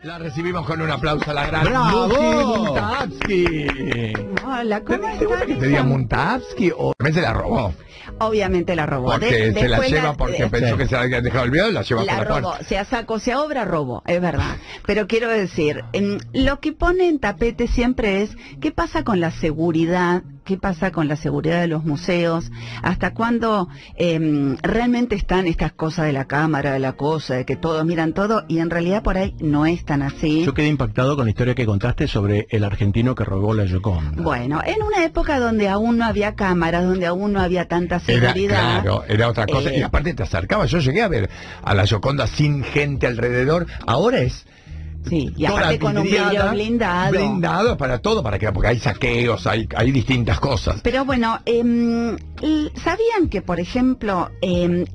La recibimos con un aplauso a la gran ¡Bravo! Lucy Montavsky. Hola, ¿cómo ¿Te gusta que te diga Montavsky o también se la robó? Obviamente la robó. Porque se la Después lleva porque pensó que se la había dejado olvidado y la lleva la por la robó, puerta. sea saco, sea obra, robó, es verdad. Pero quiero decir, lo que pone en tapete siempre es qué pasa con la seguridad, qué pasa con la seguridad de los museos, hasta cuándo realmente están estas cosas de la cámara, de la cosa, de que todos miran todo, y en realidad por ahí no es tan así. Yo quedé impactado con la historia que contaste sobre el argentino que robó la Gioconda. Bueno, en una época donde aún no había cámaras, donde aún no había tanta seguridad. Claro, era otra cosa. Y aparte te acercabas, yo llegué a ver a la Gioconda sin gente alrededor. Ahora es... Sí, y aparte con un vidrio blindado. Blindado para todo, porque hay saqueos, hay distintas cosas. Pero bueno, ¿sabían que, por ejemplo, el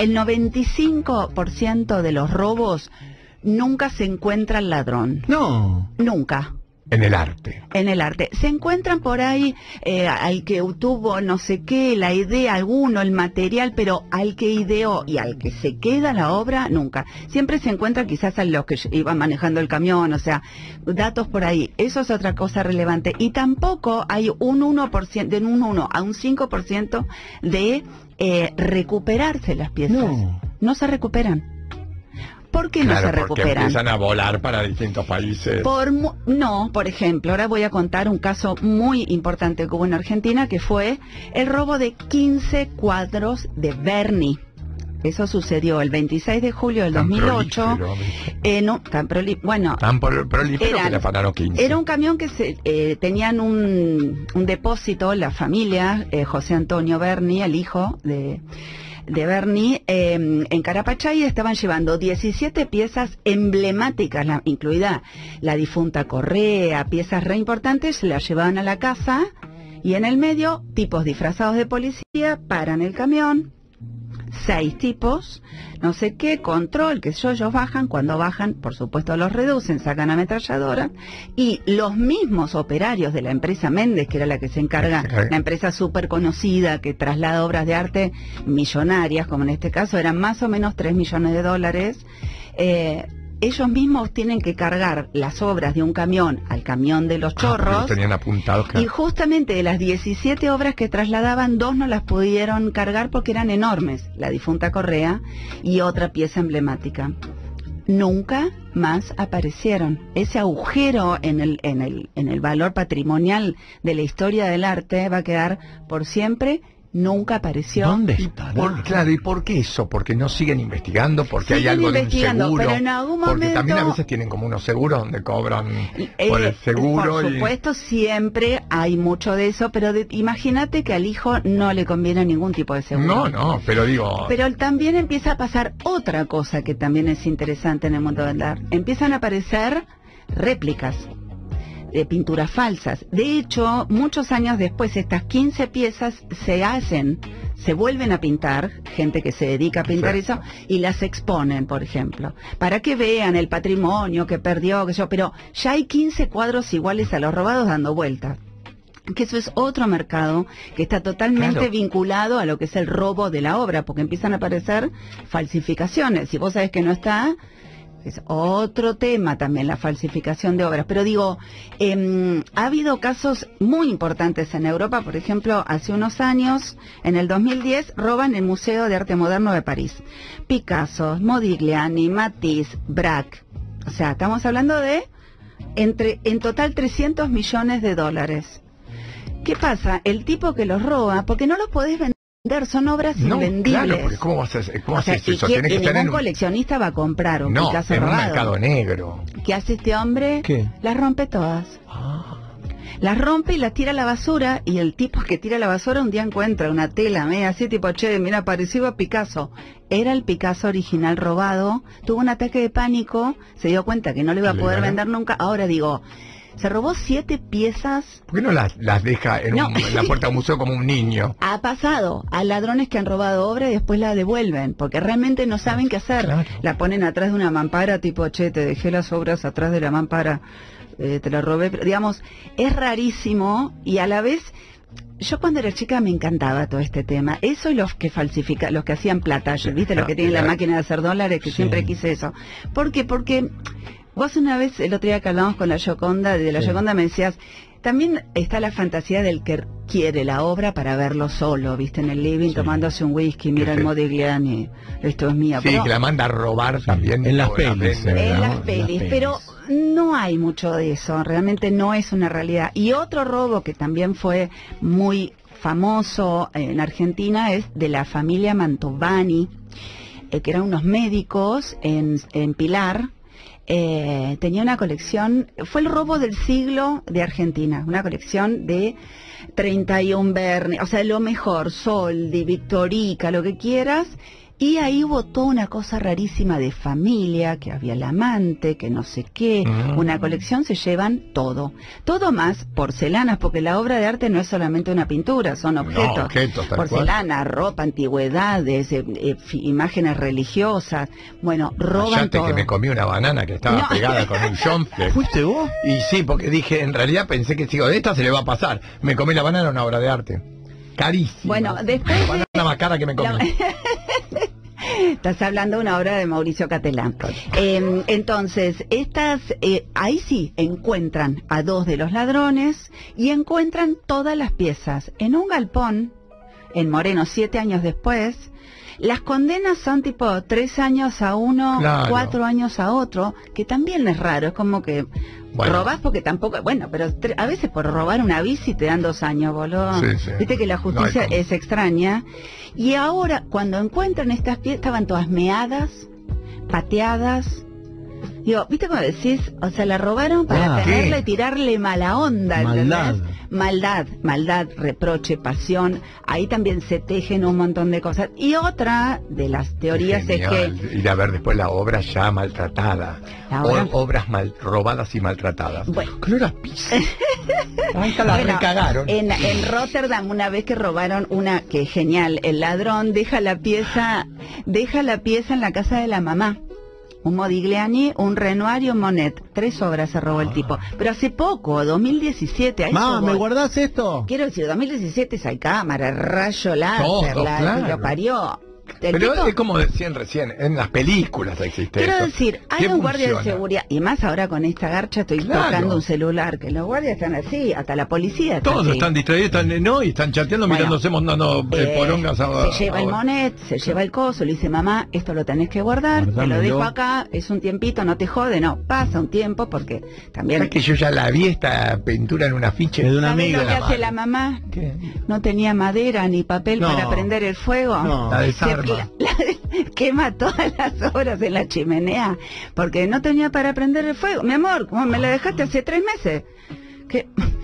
95% de los robos nunca se encuentra el ladrón? No. Nunca. En el arte. En el arte. Se encuentran por ahí al que tuvo no sé qué, la idea, alguno, el material, pero al que ideó y al que se queda la obra, nunca. Siempre se encuentra quizás a los que iban manejando el camión, o sea, datos por ahí. Eso es otra cosa relevante. Y tampoco hay un 1%, de un 1 a un 5% de recuperarse las piezas. No se recuperan. ¿Por qué no se recuperan? Porque empiezan a volar para distintos países. Por ejemplo, ahora voy a contar un caso muy importante que hubo en Argentina, que fue el robo de 15 cuadros de Berni. Eso sucedió el 26 de julio del 2008. Tan prolífero que le afanaron 15. Era un camión que tenían un depósito, la familia, José Antonio Berni, el hijo de Berni, en Carapachay, estaban llevando 17 piezas emblemáticas, incluida la difunta correa, piezas re importantes, se las llevaban a la casa y en el medio, tipos disfrazados de policía, paran el camión, 6 tipos, no sé qué, control, que ellos bajan, cuando bajan, por supuesto los reducen, sacan ametralladora, y los mismos operarios de la empresa Méndez, que era la que se encarga, la empresa súper conocida, que traslada obras de arte millonarias, como en este caso, eran más o menos 3 millones de dólares, ellos mismos tienen que cargar las obras de un camión al camión de los chorros. Los tenían apuntados, claro. Y justamente de las 17 obras que trasladaban, 2 no las pudieron cargar porque eran enormes. La difunta correa y otra pieza emblemática. Nunca más aparecieron. Ese agujero en el valor patrimonial de la historia del arte va a quedar por siempre. Nunca apareció. ¿Dónde está? Claro, ¿y por qué eso? Porque no siguen investigando, porque hay algo de un seguro, pero en algún momento, porque también a veces tienen como unos seguros donde cobran por el seguro. Por supuesto, siempre hay mucho de eso, pero imagínate que al hijo no le conviene ningún tipo de seguro. No, pero digo... Pero también empieza a pasar otra cosa que también es interesante en el mundo del arte. Empiezan a aparecer réplicas de pinturas falsas. De hecho, muchos años después, estas 15 piezas se vuelven a pintar, gente que se dedica a pintar eso, y las exponen, por ejemplo, para que vean el patrimonio que perdió, pero ya hay 15 cuadros iguales a los robados dando vueltas. Que eso es otro mercado que está totalmente vinculado a lo que es el robo de la obra, porque empiezan a aparecer falsificaciones. Si vos sabés que no está... Es otro tema también, la falsificación de obras. Pero digo, ha habido casos muy importantes en Europa. Por ejemplo, hace unos años, en el 2010, roban el Museo de Arte Moderno de París. Picasso, Modigliani, Matisse, Braque. O sea, estamos hablando de en total 300 millones de dólares. ¿Qué pasa? El tipo que los roba, porque no los podés vender. Son obras invendibles. Claro, porque ¿cómo haces eso? Y ningún coleccionista va a comprar un Picasso en robado. un mercado negro. ¿Qué hace este hombre? ¿Qué? Las rompe todas. Las rompe y las tira a la basura, y el tipo que tira a la basura un día encuentra una tela media así, tipo, che, mira, parecido a Picasso. Era el Picasso original robado, tuvo un ataque de pánico, se dio cuenta que no le iba a poder vender nunca. Ahora digo... Se robó 7 piezas. ¿Por qué no las deja en la puerta de un museo como un niño? Ha pasado a ladrones que han robado obra y después la devuelven, porque realmente no saben qué hacer. Claro. La ponen atrás de una mampara, tipo, che, te dejé las obras atrás de la mampara, te la robé. Pero, digamos, es rarísimo y a la vez... Yo cuando era chica me encantaba todo este tema. Eso y los que los que hacían plata, ¿viste? Los que tienen la máquina de hacer dólares, que siempre quise eso. ¿Por qué? Porque... Vos una vez, el otro día que hablamos con la Gioconda, de la Gioconda me decías, también está la fantasía del que quiere la obra para verlo solo, viste, en el living, tomándose un whisky, mira el Modigliani, esto es mía. Sí, que la manda a robar también. En las pelis. En las pelis, pero no hay mucho de eso, realmente no es una realidad. Y otro robo que también fue muy famoso en Argentina es de la familia Mantovani, que eran unos médicos en Pilar. Tenía una colección, fue el robo del siglo de Argentina, una colección de 31 Verne, o sea, lo mejor, Soldi, Victorica, lo que quieras. Y ahí hubo toda una cosa rarísima de familia, que había el amante, que no sé qué, una colección, se llevan todo. Todo más porcelanas, porque la obra de arte no es solamente una pintura, son objetos. No, objetos tal porcelana, ropa, antigüedades, imágenes religiosas. Bueno, roban Cállate todo. que me comí una banana que estaba pegada con un jonfle. ¿Fuiste vos? Y sí, porque dije, en realidad pensé que sigo de esta se le va a pasar. Me comí la banana, una obra de arte. Carísima. Bueno, después La banana más cara que me comí. Estás hablando de una obra de Mauricio Catelán. Entonces, ahí sí encuentran a 2 de los ladrones y encuentran todas las piezas en un galpón en Moreno 7 años después. Las condenas son tipo 3 años a uno, Claro. 4 años a otro, que también es raro, es como que robás porque tampoco, bueno, pero a veces por robar una bici te dan 2 años, boludo. Sí, sí. Viste que la justicia No hay es extraña. Y ahora, cuando encuentran estas piezas, estaban todas meadas, pateadas. Digo, ¿viste cómo decís? O sea, la robaron para tenerla ¿qué? y tirarle mala onda, ¿entendés? Maldad. Maldad, reproche, pasión. Ahí también se tejen un montón de cosas. Y otra de las teorías es que... Ir a ver después la obra ya maltratada. La obra- Obras robadas y maltratadas. Bueno. ¿Qué era pizza? Ahí está, la Bueno, recagaron. en Rotterdam, una vez que robaron una, que es genial, el ladrón deja la pieza en la casa de la mamá. Un Modigliani, un Renoir y un Monet. 3 obras se robó el tipo. Pero hace poco, 2017. A eso ¿me voy. guardás esto? Quiero decir, 2017 es hay cámara, rayo láser, Todo, la claro. que lo parió. El Pero tipo- es como decían recién, en las películas existe Quiero eso. decir, hay ¿Qué un guardia de funciona? seguridad, y más ahora con esta garcha estoy Claro. tocando un celular, que los guardias están así, hasta la policía está Todos así. están distraídos, y están chateando, Bueno, mirándose, mandando porongas se lleva el Monet, se lleva el coso, le dice, mamá, esto lo tenés que guardar, te lo Guardámelo. dejo acá, es un tiempito, no te jode, no, pasa un tiempo porque también... Es que yo ya la vi esta pintura en un afiche. Es de un ¿Sabés amigo. lo que hace la mamá? ¿Qué? No tenía madera ni papel No. para prender el fuego. No. La desarma. Quema todas las obras en la chimenea porque no tenía para prender el fuego. Mi amor, ¿cómo me la dejaste hace 3 meses? ¿Qué?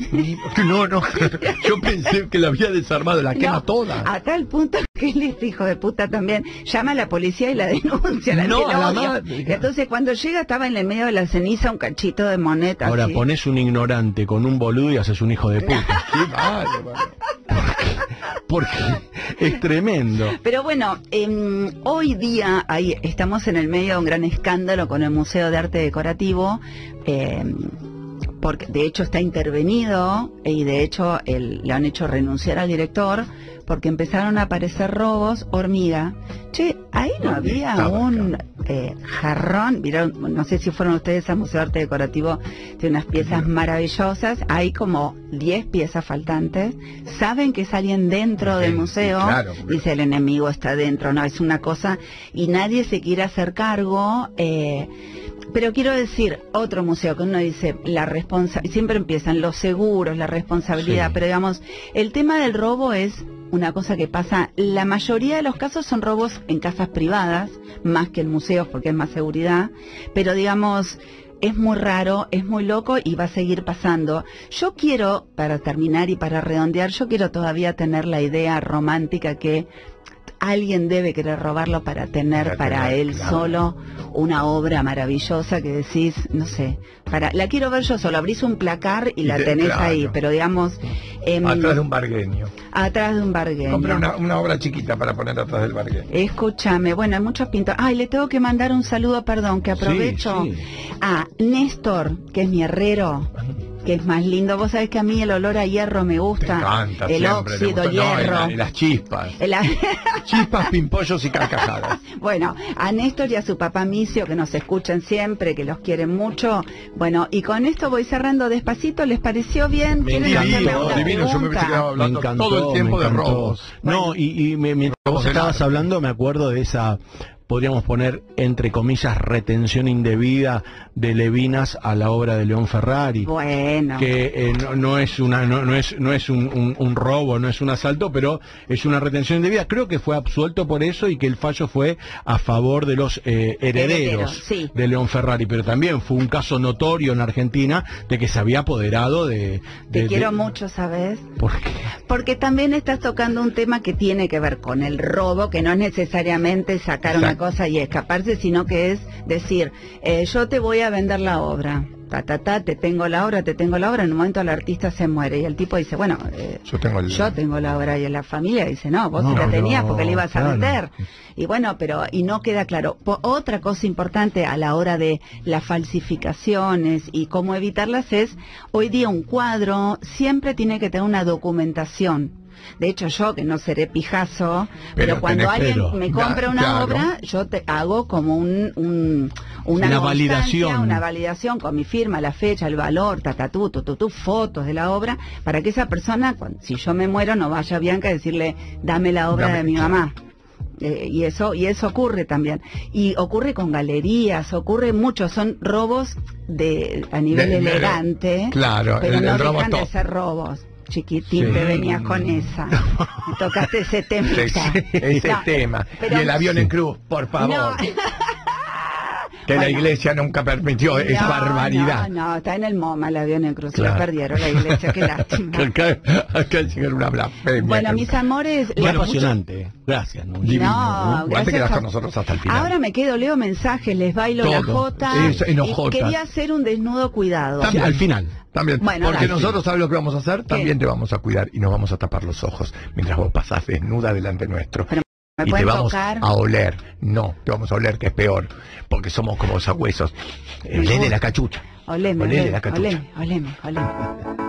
No, yo pensé que la había desarmado, la quema No, toda. a tal punto que él es hijo de puta también. Llama a la policía y la denuncia. No, que a la lo odia. madre. Entonces cuando llega estaba en el medio de la ceniza un cachito de moneta. Ahora así. pones un ignorante con un boludo y haces un hijo de puta. Qué bárbaro. Porque es tremendo. Pero bueno, hoy día ahí estamos en el medio de un gran escándalo con el Museo de Arte Decorativo, porque de hecho está intervenido y de hecho le han hecho renunciar al director porque empezaron a aparecer robos hormiga. Che, ahí no había estaba un jarrón, vieron, no sé si fueron ustedes al Museo de Arte Decorativo, tiene unas piezas maravillosas, hay como 10 piezas faltantes, saben que es alguien dentro del Sí, museo, claro. dice el enemigo está dentro, no, es una cosa, y nadie se quiere hacer cargo, pero quiero decir, otro museo que uno dice, siempre empiezan los seguros, la responsabilidad, Sí. pero digamos, el tema del robo es una cosa que pasa, la mayoría de los casos son robos en casas privadas, más que en museos porque es más seguridad, pero digamos, es muy raro, es muy loco y va a seguir pasando. Yo quiero, para terminar y para redondear, yo quiero todavía tener la idea romántica que alguien debe querer robarlo para tener para él claro. solo una obra maravillosa que decís, no sé, la quiero ver yo solo, abrís un placar y la tenés claro. ahí, pero digamos... Atrás de un bargueño. Atrás de un bargueño. Compré una obra chiquita para poner atrás del bargueño. Escúchame, bueno, hay muchos pintores. Ay, le tengo que mandar un saludo, perdón, que aprovecho. Sí, sí. A Néstor, que es mi herrero. que es más lindo. Vos sabés que a mí el olor a hierro me gusta. Me encanta, el siempre, óxido, me gusta. hierro. No, y las chispas. El- Chispas, pimpollos y carcajadas. Bueno, a Néstor y a su papá Micio, que nos escuchan siempre, que los quieren mucho. Bueno, y con esto voy cerrando despacito. ¿Les pareció bien? Me ¿Quieren encantó, hacerme una divino, yo me hubiese pregunta? quedado hablando todo el tiempo me de encantó. robos. No, mientras Robos vos del estabas arte. hablando, me acuerdo de esa, podríamos poner entre comillas, retención indebida de Levinas a la obra de León Ferrari. Bueno. Que no es un robo, no es un asalto, pero es una retención indebida. Creo que fue absuelto por eso y que el fallo fue a favor de los herederos Sí. de León Ferrari, pero también fue un caso notorio en Argentina de que se había apoderado de... Te quiero mucho, ¿sabes? ¿Por qué? Porque también estás tocando un tema que tiene que ver con el robo, que no es necesariamente sacar una cosa y escaparse, sino que es decir, yo te voy a vender la obra, te tengo la obra, en un momento el artista se muere y el tipo dice, bueno, Yo tengo la obra, y la familia dice, no, vos No, sí la tenías no, porque la ibas a claro. vender. Y bueno, y no queda claro. Otra cosa importante a la hora de las falsificaciones y cómo evitarlas es, hoy día un cuadro siempre tiene que tener una documentación. De hecho, yo, que no seré Picasso, pero cuando tenés- alguien pero, me compra una claro. obra, yo te hago como una Una constancia, validación. una validación con mi firma, la fecha, el valor, fotos de la obra, para que esa persona, si yo me muero, no vaya a Bianca a decirle, dame la obra Dame, de mi claro. mamá. Y eso ocurre también. Y ocurre con galerías, ocurre mucho, son robos a nivel elegante, Claro, pero no el robo dejan de top. ser robos. Chiquitín, Sí. te venías con esa. Me tocaste ese tema. Ese No, tema. pero- Y el avión en cruz, por favor. No. Que la Bueno. iglesia nunca permitió, es No, barbaridad. No, está en el MoMA el avión en cruz. Claro. Lo perdieron la iglesia, qué lástima. Acá llega una blasfemia. Bueno, mis amores. Muy les- apasionante. Gracias. ¿no? Divino, No, Vos te gracias, quedás Fa- con nosotros hasta el final. Ahora me quedo, leo mensajes, les bailo la Todo. jota. Eso, en y ojotas. quería hacer un desnudo cuidado. Sí, al final. También, Bueno, porque dale. nosotros, ¿sabes lo que vamos a hacer? También te vamos a cuidar y nos vamos a tapar los ojos mientras vos pasás desnuda delante nuestro. Pero me Y te pueden vamos tocar. a oler. No, te vamos a oler, que es peor, porque somos como sabuesos. Me Olele gusta. la cachucha. Oleme, Olele la cachucha. oleme.